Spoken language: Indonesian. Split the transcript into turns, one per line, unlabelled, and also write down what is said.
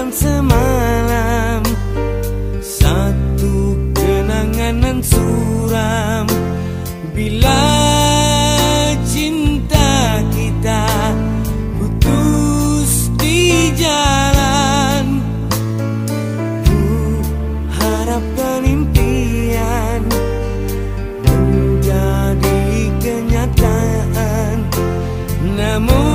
malam semalam, satu kenangan nan suram. Bila cinta kita putus di jalan, ku harapkan impian menjadi kenyataan. Namun